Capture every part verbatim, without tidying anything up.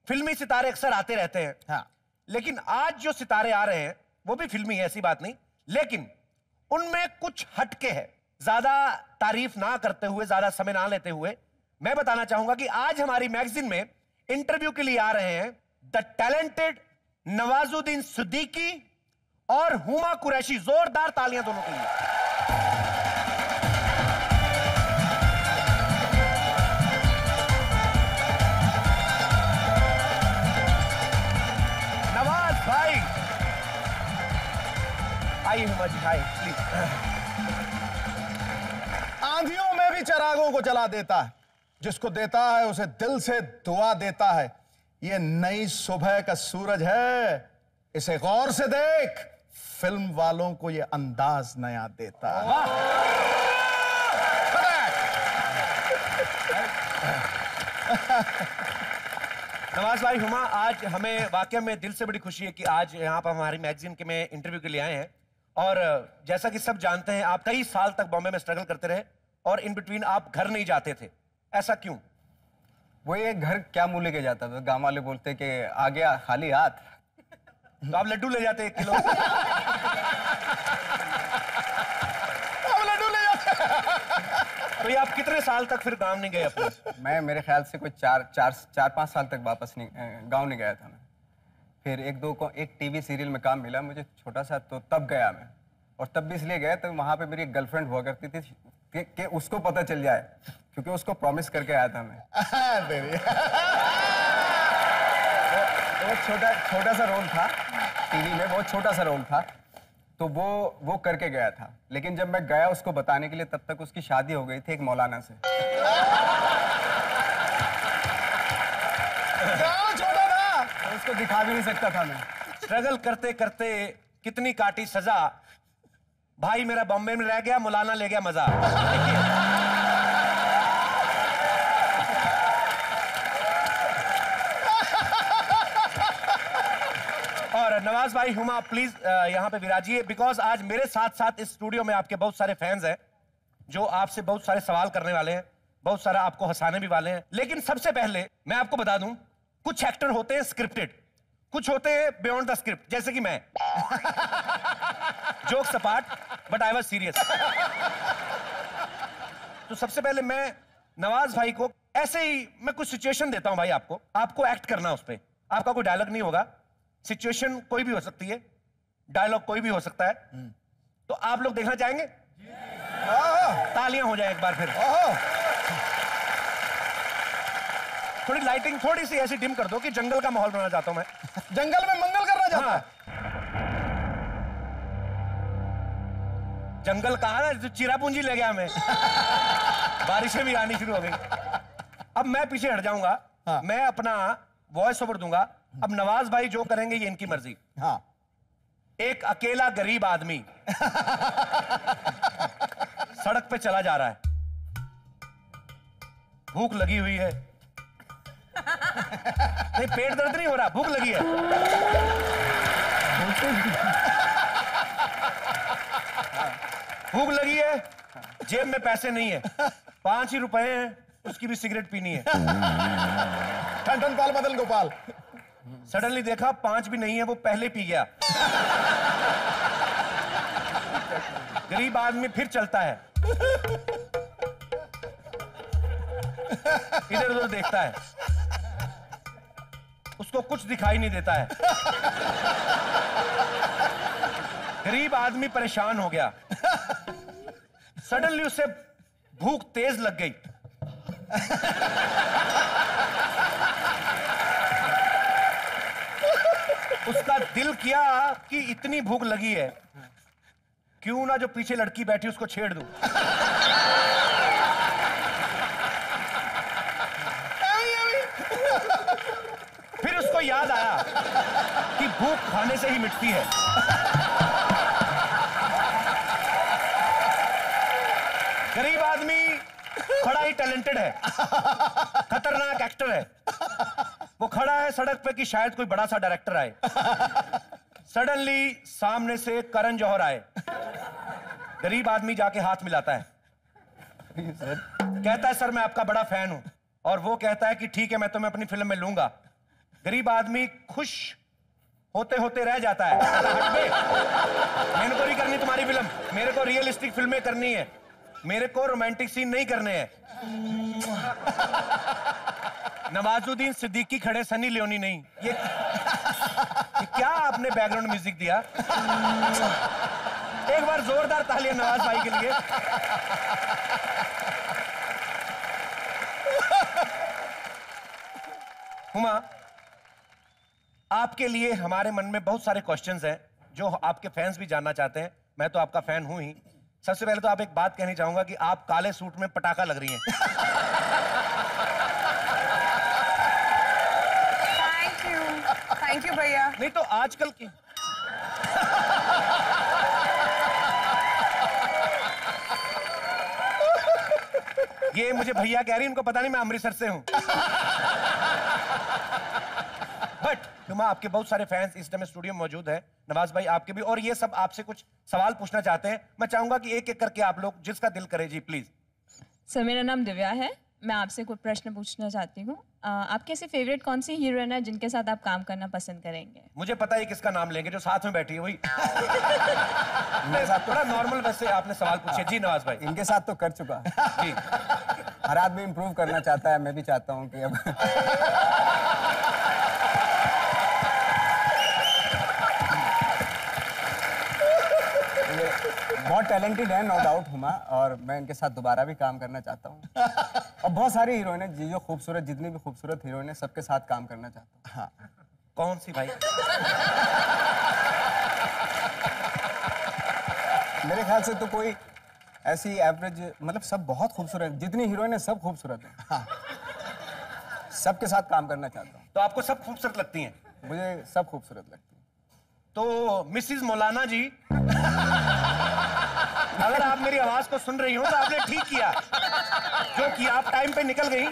फिल्मी सितारे अक्सर आते रहते हैं। हाँ। लेकिन आज जो सितारे आ रहे हैं वो भी फिल्मी है, ऐसी बात नहीं, लेकिन उनमें कुछ हटके है। ज्यादा तारीफ ना करते हुए, ज्यादा समय ना लेते हुए मैं बताना चाहूंगा कि आज हमारी मैगजीन में इंटरव्यू के लिए आ रहे हैं द टैलेंटेड नवाजुद्दीन सिद्दीकी और हुमा कुरैशी। जोरदार तालियां दोनों के लिए। नवाज भाई आइए। हुमा जी हाय प्लीज। आंधियों में भी चिरागों को जला देता है, जिसको देता है उसे दिल से दुआ देता है। ये नई सुबह का सूरज है, इसे गौर से देख, फिल्म वालों को ये अंदाज नया देता है। नवाज भाई, हुमा, आज हमें वाकई में दिल से बड़ी खुशी है कि आज यहाँ पर हमारी मैगजीन के में इंटरव्यू के लिए आए हैं। और जैसा कि सब जानते हैं, आप कई साल तक बॉम्बे में स्ट्रगल करते रहे और इन बिटवीन आप घर नहीं जाते थे, ऐसा क्यों? वो ये घर क्या मुंह लेके जाता था? गांव वाले बोलते कि आ गया खाली हाथ, तो आप लड्डू ले जाते एक किलो। अब लड्डू ले जाते। तो ये आप कितने साल तक फिर गांव नहीं गए अपने? मैं मेरे ख्याल से कोई चार चार चार पाँच साल तक वापस नहीं गांव नहीं गया था मैं। फिर एक दो को एक टीवी सीरियल में काम मिला मुझे छोटा सा, तो तब गया मैं। और तब भी इसलिए गया तो वहाँ पे मेरी एक गर्लफ्रेंड हुआ करती थी कि, कि उसको पता चल जाए, क्योंकि उसको प्रॉमिस करके आया था मैं। वो, वो छोटा छोटा सा रोल था टीवी में, बहुत छोटा सा रोल था, तो वो वो करके गया था। लेकिन जब मैं गया उसको बताने के लिए, तब तक उसकी शादी हो गई थी एक मौलाना से। छोटा था, उसको दिखा भी नहीं सकता था मैं। स्ट्रगल करते करते कितनी काटी सजा, भाई मेरा बॉम्बे में रह गया, मौलाना ले गया मजा। और नवाज भाई, हुमा प्लीज यहाँ पे विराजिए, बिकॉज आज मेरे साथ साथ इस स्टूडियो में आपके बहुत सारे फैंस हैं जो आपसे बहुत सारे सवाल करने वाले हैं, बहुत सारा आपको हंसाने भी वाले हैं। लेकिन सबसे पहले मैं आपको बता दूं, कुछ एक्टर होते हैं स्क्रिप्टेड, कुछ होते हैं बियॉन्ड द स्क्रिप्ट, जैसे कि मैं। जोक सपाट, बट आई वाज सीरियस। तो सबसे पहले मैं नवाज भाई को ऐसे ही मैं कुछ सिचुएशन देता हूं भाई, आपको आपको एक्ट करना उस पे। आपका कोई डायलॉग नहीं होगा, सिचुएशन कोई भी हो सकती है, डायलॉग कोई भी हो सकता है। तो आप लोग देखना चाहेंगे? तालियां हो जाए एक बार फिर। थोड़ी लाइटिंग थोड़ी सी ऐसी डिम कर दो कि जंगल का माहौल बनाना चाहता हूं मैं। जंगल में मंगल करना चाहता हाँ। जंगल कहा ना, तो चिरापूंजी ले गया हमें। बारिशें भी आनी शुरू हो गई। अब मैं पीछे हट जाऊंगा। हाँ। मैं अपना वॉइस ओवर दूंगा। अब नवाज भाई जो करेंगे ये इनकी मर्जी। हाँ। एक अकेला गरीब आदमी सड़क पे चला जा रहा है, भूख लगी हुई है। नहीं, पेट दर्द नहीं हो रहा, भूख लगी है। भूख लगी है, जेब में पैसे नहीं है, पांच ही रुपए हैं, उसकी भी सिगरेट पीनी है। ठन ठन पाल बदल गोपाल। सडनली देखा पांच भी नहीं है, वो पहले पी गया। गरीब आदमी फिर चलता है, इधर उधर देखता है, उसको कुछ दिखाई नहीं देता है। गरीब आदमी परेशान हो गया। सडनली उसे भूख तेज लग गई। उसका दिल किया कि इतनी भूख लगी है, क्यों ना जो पीछे लड़की बैठी उसको छेड़ दूं। फिर उसको याद आया कि भूख खाने से ही मिटती है। गरीब आदमी बड़ा ही टैलेंटेड है, खतरनाक एक्टर है। वो खड़ा है सड़क पे कि शायद कोई बड़ा सा डायरेक्टर आए। सडनली सामने से करण जौहर आए। गरीब आदमी जाके हाथ मिलाता है, कहता है सर मैं आपका बड़ा फैन हूं। और वो कहता है कि ठीक है, मैं तुम्हें अपनी फिल्म में लूंगा, गरीब आदमी खुश होते होते रह जाता है। हट बे। मैंने को नहीं करनी तुम्हारी फिल्म, मेरे को रियलिस्टिक फिल्में करनी है, मेरे को रोमांटिक सीन नहीं करने हैं। नवाजुद्दीन सिद्दीकी खड़े, सनी लियोनी नहीं। ये, ये क्या आपने बैकग्राउंड म्यूजिक दिया? एक बार जोरदार तालियां नवाज भाई के लिए। हुमा, आपके लिए हमारे मन में बहुत सारे क्वेश्चंस हैं जो आपके फैंस भी जानना चाहते हैं। मैं तो आपका फैन हूं ही। सबसे पहले तो आप एक बात कहनी चाहूंगा कि आप काले सूट में पटाखा लग रही हैं। थैंक यू, थैंक यू भैया। नहीं तो आजकल की ये मुझे भैया कह रही, उनको पता नहीं मैं अमृतसर से हूं। बट हुमा, आपके बहुत सारे फैंस इस टाइम स्टूडियो में मौजूद है, नवाज भाई आपके भी, और ये सब आपसे कुछ सवाल पूछना चाहते हैं। मैं चाहूंगा कि एक एक करके आप लोग जिसका दिल करे जी प्लीज। सर मेरा नाम दिव्या है, मैं आपसे कोई प्रश्न पूछना चाहती हूँ। आपकी ऐसी फेवरेट कौन सी हीरोइन है जिनके साथ आप काम करना पसंद करेंगे? मुझे पता है किसका नाम लेंगे, जो साथ में बैठी है वही। मेरे साथ थोड़ा नॉर्मल वैसे आपने सवाल पूछे। जी नवाज भाई। इनके साथ तो कर चुका। जी। हर आदमी इम्प्रूव करना चाहता है, मैं भी चाहता हूँ कि अब बहुत टैलेंटेड है, नो डाउट हुमा, और मैं इनके साथ दोबारा भी काम करना चाहता हूँ। और बहुत सारी हीरोइन है, जो खूबसूरत, जितनी भी खूबसूरत हीरोइन है, सबके साथ काम करना चाहता हूँ। हाँ। कौन सी भाई? मेरे ख्याल से तो कोई ऐसी एवरेज, मतलब सब बहुत खूबसूरत, जितनी हीरोइन है सब खूबसूरत है। हाँ। सबके साथ काम करना चाहता हूँ। तो आपको सब खूबसूरत लगती हैं? मुझे सब खूबसूरत लगती है। तो मिसिज मौलाना जी, अगर आप मेरी आवाज को सुन रही हो तो आपने ठीक किया, जो कि आप टाइम पे निकल गई।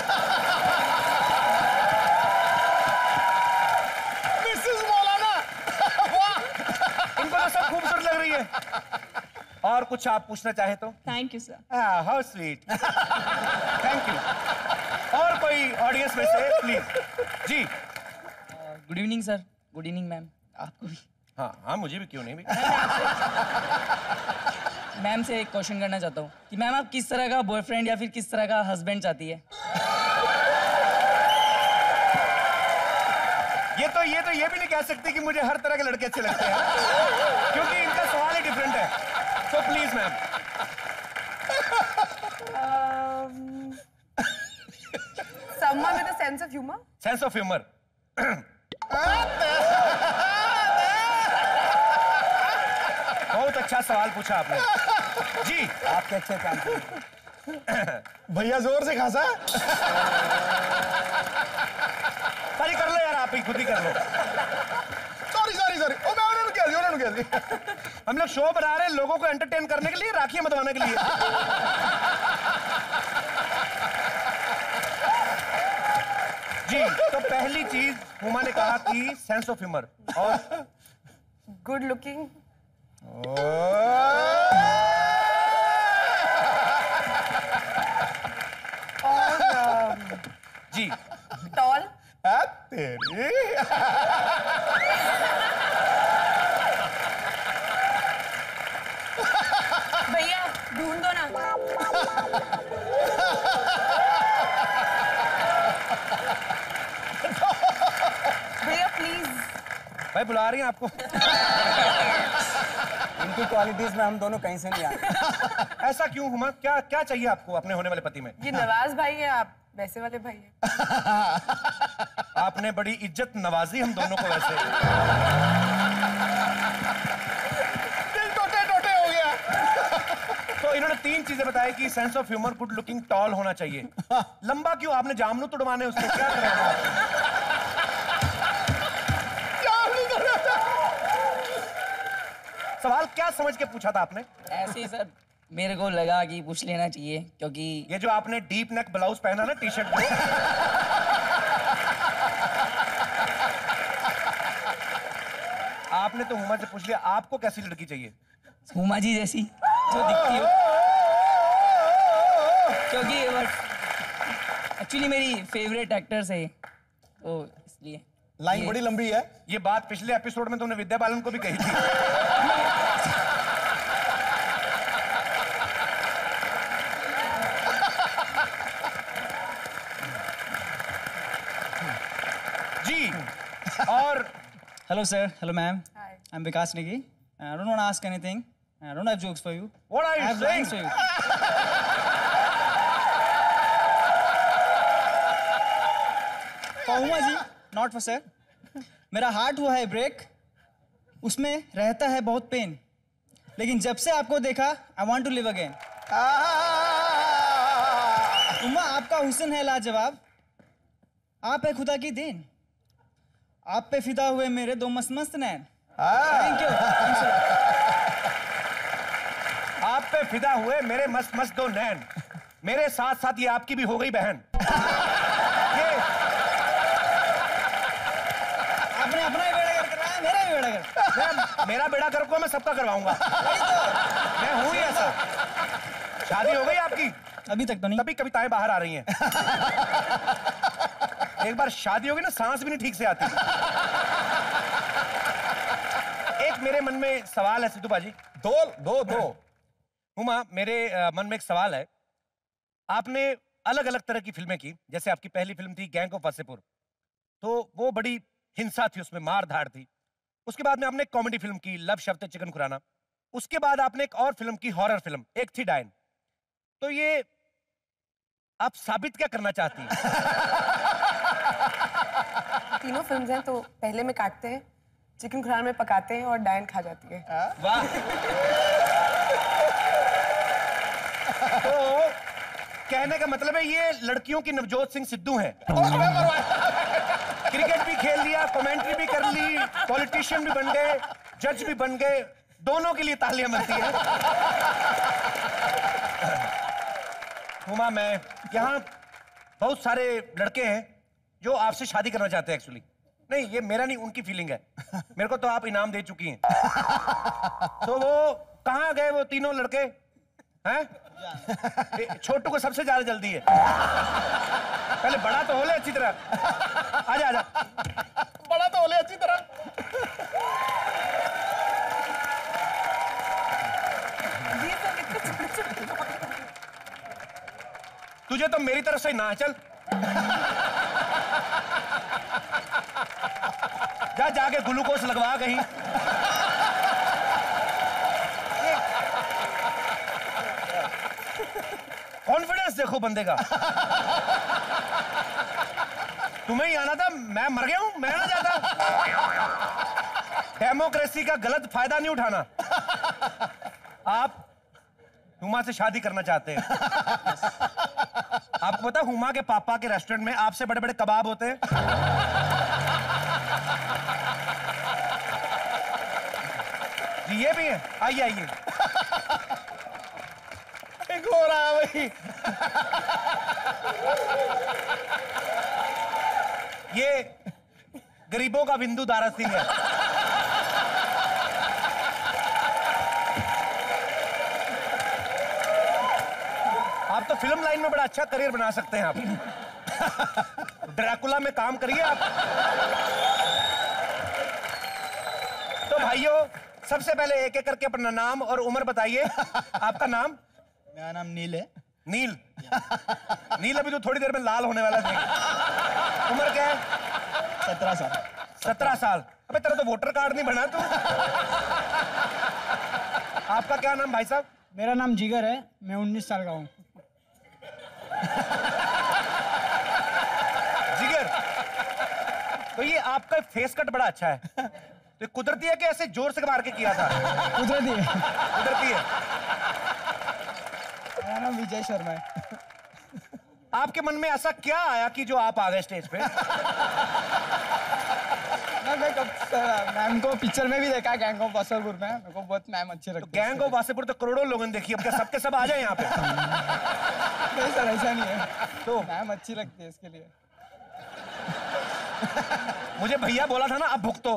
मिसेस मौलाना, वाह! इनको तो सब खूबसूरत लग रही है। और कुछ आप पूछना चाहे तो? Thank you sir. How sweet. Thank you. और कोई ऑडियंस में से प्लीज। जी। Good evening sir. Good evening ma'am, आपको भी। हाँ हाँ, मुझे भी, क्यों नहीं भी। मैम से एक क्वेश्चन करना चाहता हूँ कि मैम आप किस तरह का बॉयफ्रेंड या फिर किस तरह का हस्बैंड चाहती है? ये तो ये तो ये भी नहीं कह सकती कि मुझे हर तरह के लड़के अच्छे लगते हैं, क्योंकि इनका सवाल ही डिफरेंट है। तो please ma'am. Someone with a sense of humor? Sense of humour. बहुत अच्छा सवाल पूछा आपने। जी। आपके अच्छे काम करें। भैया जोर से खासा। सारी कर लो यार, आप ही खुद ही कर लो। सॉरी सॉरी सॉरी, ओ मैं उन्होंने कह दिया, उन्होंने कह दिया। हम लोग शो बना रहे हैं लोगों को एंटरटेन करने के लिए, राखियां बंधवाने के लिए। जी, तो पहली चीज हुमा ने कहा कि सेंस ऑफ ह्यूमर, और Good looking? और um, जी tall? आ, तेरी। भैया ढूंढ दो ना। भैया प्लीज। भाई बुला रही हैं आपको। इनकी क्वालिटीज में हम दोनों कहीं से नहीं आए। ऐसा क्यों हुमा? क्या क्या चाहिए आपको अपने होने वाले पति में? ये नवाज भाई है, आप वैसे वाले भाई है। आपने बड़ी इज्जत नवाजी हम दोनों को वैसे। दिल टोटे टोटे हो गया। तो इन्होंने तीन चीजें बताई कि sense of humour, good looking, tall होना चाहिए। लंबा क्यों? आपने जामनू तुड़वाने उसको, क्या कर रहे हो? सवाल क्या समझ के पूछा था आपने? ऐसे ही सर, मेरे को लगा कि पूछ लेना चाहिए, क्योंकि ये जो आपने डीप नेक ब्लाउज पहना ना, टी शर्ट में, आपने तो हुमा से पूछ लिया आपको कैसी लड़की चाहिए? हुमा जी जैसी जो दिखती हो, क्योंकि एक्चुअली मेरी फेवरेट एक्टर्स है, तो इसलिए। लाइन बड़ी लंबी है। ये बात पिछले एपिसोड में तुमने विद्या बालन को भी कही थी। जी और hello sir, hello ma'am, Hi. I am Vikas Negi. I don't want to ask anything, I don't have jokes for you, what are I you have lines for saying? You. For Uma ji, not for sir. मेरा heart हुआ है break, उसमें रहता है बहुत pen, लेकिन जब से आपको देखा I want to live again. Uma, आपका हुस्न है लाजवाब, आप है खुदा की देन, आप पे फिदा हुए मेरे दो मस्त मस्त नैन। Thank you. आप पे फिदा हुए मेरे मस्त मस्त दो नैन, मेरे साथ साथ ये आपकी भी हो गई बहन। ये आपने अपना ही बेड़ा गर्क करवाया, मेरा भी बेड़ा गर्क। मैं, मेरा बेड़ा गर्क को मैं सबका करवाऊंगा। मैं हूं ही ऐसा। शादी हो गई आपकी? अभी तक तो नहीं। तभी कविताएं बाहर आ रही हैं। एक बार शादी होगी ना, सांस भी नहीं ठीक से आती। एक मेरे मन में सवाल है सिद्धू बाजी। दो दो दो हुमा, मेरे अ, मन में एक सवाल है। आपने अलग अलग तरह की फिल्में की, जैसे आपकी पहली फिल्म थी गैंग ऑफ वासेपुर, तो वो बड़ी हिंसा थी, उसमें मार धाड़ थी। उसके बाद में आपने एक कॉमेडी फिल्म की लब शफ्ते चिकन खुराना। उसके बाद आपने एक और फिल्म की हॉरर फिल्म, एक थी डायन। तो ये आप साबित क्या करना चाहती हैं? तीनों फिल्म्स हैं, तो पहले में काटते हैं, चिकन खुराना में पकाते हैं और डायन खा जाती है। वाह। तो कहने का मतलब है ये लड़कियों की नवजोत सिंह सिद्धू हैं। क्रिकेट भी खेल लिया, कमेंट्री भी कर ली, पॉलिटिशियन भी बन गए, जज भी बन गए, दोनों के लिए तालियां बनती हैं। हुमा, मैं यहाँ बहुत सारे लड़के हैं जो आपसे शादी करना चाहते हैं। एक्चुअली नहीं, ये मेरा नहीं, उनकी फीलिंग है। मेरे को तो आप इनाम दे चुकी हैं। तो वो कहाँ गए वो तीनों लड़के हैं? ए, छोटू को सबसे ज्यादा जल्दी है। पहले बड़ा तो हो ले अच्छी तरह। आजा आजा, बड़ा तो होले अच्छी तरह। ये सब इतने छोटे-छोटे तुझे तो मेरी तरफ से ना चल। जा जाके ग्लूकोज लगवा कहीं। कॉन्फिडेंस देखो बंदे का। तुम्हें ही आना था, मैं मर गया हूं, मैं ना जाता। डेमोक्रेसी का गलत फायदा नहीं उठाना। आप हुमा से शादी करना चाहते हैं। आपको पता हुमा के पापा के रेस्टोरेंट में आपसे बड़े बड़े कबाब होते हैं। जी ये भी है, आइए आइए। एक हो रहा है भाई। ये गरीबों का बिंदु दारा सिंह है। आप तो फिल्म लाइन में बड़ा अच्छा करियर बना सकते हैं। आप ड्रैकुला में काम करिए आप। तो भाइयों, सबसे पहले एक एक करके अपना नाम और उम्र बताइए। आपका नाम? मेरा नाम नील है। नील। नील अभी तो थोड़ी देर में लाल होने वाला है। उम्र क्या है? सत्रह साल। सत्रह साल। अबे तेरा तो वोटर कार्ड नहीं बना तू। आपका क्या नाम भाई साहब? मेरा नाम जिगर है, मैं उन्नीस साल का हूँ। जिगर, तो ये आपका फेस कट बड़ा अच्छा है। तो कुदरती है कि ऐसे जोर से मार के किया था? कुदरती है। कुदरती है। मेरा नाम विजय शर्मा है। आपके मन में ऐसा क्या आया कि जो आप आ गए स्टेज पे? मैं मैं कब मैम को पिक्चर में भी देखा, गैंग ऑफ वासेपुर में। मेरे को बहुत मैम अच्छी लगती है। गैंग ऑफ वासेपुर तो करोड़ों लोगों ने देखी, अब क्या सबके सब आ जाए यहाँ पे? नहीं सर, ऐसा नहीं है, तो मैम अच्छी लगती है इसके लिए। मुझे भैया बोला था ना, अब भुगतो।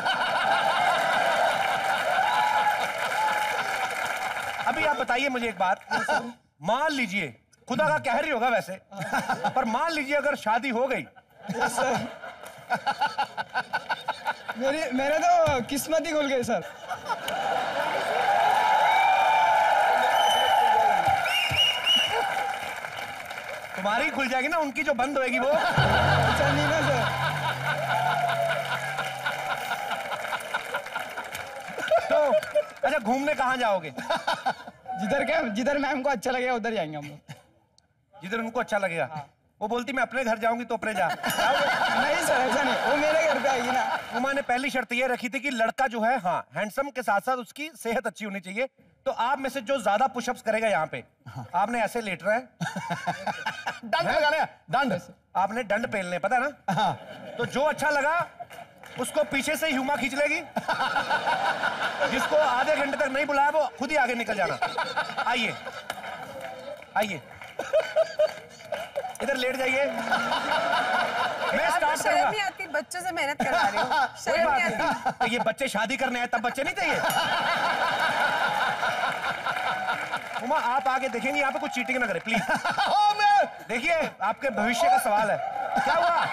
अभी आप बताइए मुझे एक बात। मान लीजिए, खुदा का कहर ही होगा वैसे, पर मान लीजिए अगर शादी हो गई मेरी मेरे तो किस्मत ही खुल गई सर। तुम्हारी खुल जाएगी ना, उनकी जो बंद होएगी वो। अच्छा नहीं ना सर। तो अच्छा, घूमने कहाँ जाओगे? जिधर क्या जिधर मैम को अच्छा लगेगा उधर जाएंगे हम लोग। जिधर उनको अच्छा लगेगा। हाँ। वो बोलती मैं अपने घर जाऊंगी तो अपने जा। नहीं सर ऐसा नहीं, वो मेरे घर पे आएगी ना। उमा ने पहली शर्त ये रखी थी कि लड़का जो है, हाँ हैंडसम के साथ साथ उसकी सेहत अच्छी होनी चाहिए। तो आप में से जो ज्यादा पुशअप्स करेगा यहाँ पे, आपने ऐसे लेट रहा है। दंड लगाने, दंड। आपने दंड पेलने, पता है ना? हाँ। तो जो अच्छा लगा उसको पीछे से ह्यूमा खींच लेगी। जिसको आधे घंटे तक नहीं बुलाया वो खुद ही आगे निकल जाना। आइए आइए, इधर लेट जाइए। मैं स्टार्ट शर्म करूंगा। नहीं आती, बच्चों से मेहनत करवा रही हूँ, शर्म नहीं आती। तो ये बच्चे शादी करने आए, तब बच्चे नहीं चाहिए? उमा आप आगे देखेंगे, यहाँ पे कुछ चीटिंग ना करे प्लीज। देखिए आपके भविष्य का सवाल है। क्या हुआ?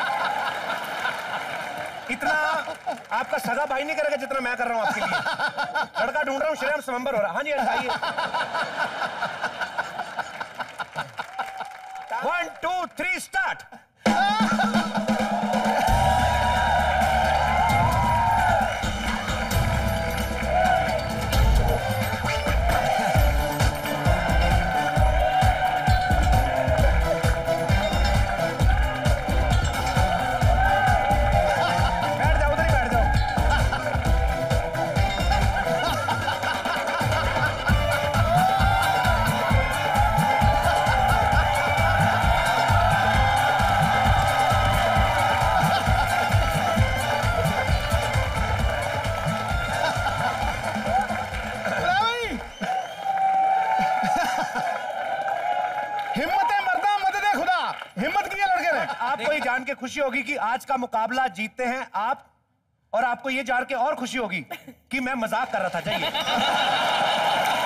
इतना आपका सगा भाई नहीं करेगा जितना मैं कर रहा हूं आपके लिए। लड़का ढूंढ रहा हूं, श्रेयम स्वयंवर हो रहा। हाँ जी आइए। One two three start. आपको ये जान के खुशी होगी कि आज का मुकाबला जीतते हैं आप, और आपको ये जान के और खुशी होगी कि मैं मजाक कर रहा था। जाइए।